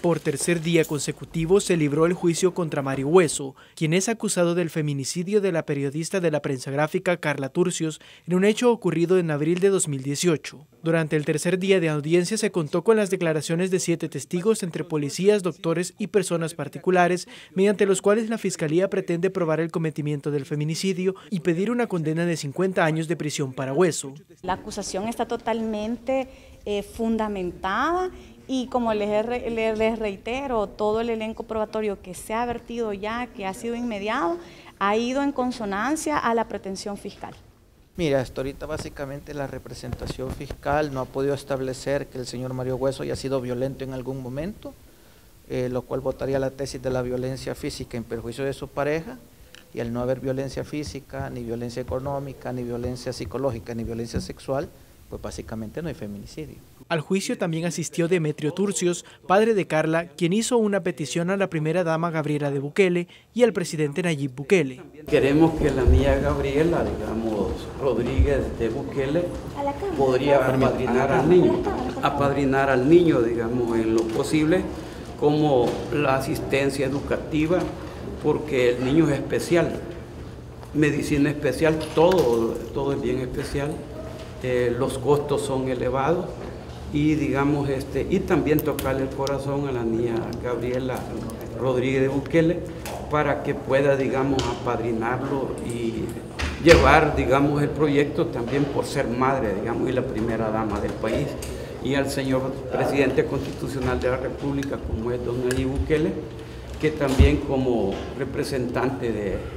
Por tercer día consecutivo se libró el juicio contra Mario Hueso, quien es acusado del feminicidio de la periodista de la prensa gráfica Carla Turcios en un hecho ocurrido en abril de 2018. Durante el tercer día de audiencia se contó con las declaraciones de 7 testigos entre policías, doctores y personas particulares, mediante los cuales la Fiscalía pretende probar el cometimiento del feminicidio y pedir una condena de 50 años de prisión para Hueso. La acusación está totalmente fundamentada. Y como les reitero, todo el elenco probatorio que se ha vertido ya, que ha sido inmediado, ha ido en consonancia a la pretensión fiscal. Mira, hasta ahorita básicamente la representación fiscal no ha podido establecer que el señor Mario Hueso haya sido violento en algún momento, lo cual votaría la tesis de la violencia física en perjuicio de su pareja, y al no haber violencia física, ni violencia económica, ni violencia psicológica, ni violencia sexual, pues básicamente no hay feminicidio. Al juicio también asistió Demetrio Turcios, padre de Carla, quien hizo una petición a la primera dama Gabriela de Bukele y al presidente Nayib Bukele. Queremos que la niña Gabriela, digamos, Rodríguez de Bukele, podría apadrinar al niño, digamos, en lo posible, como la asistencia educativa, porque el niño es especial, medicina especial, todo es bien especial. Los costos son elevados y digamos y también tocarle el corazón a la niña Gabriela Rodríguez de Bukele para que pueda, digamos, apadrinarlo y llevar, digamos, el proyecto también por ser madre, digamos, y la primera dama del país, y al señor presidente constitucional de la República, como es don Nayib Bukele, que también como representante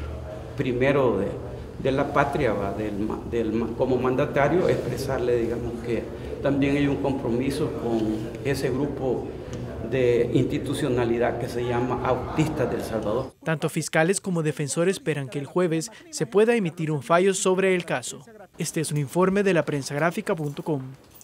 de la patria, como mandatario, expresarle, digamos, que también hay un compromiso con ese grupo de institucionalidad que se llama Autistas del Salvador. Tanto fiscales como defensores esperan que el jueves se pueda emitir un fallo sobre el caso. Este es un informe de laprensagráfica.com.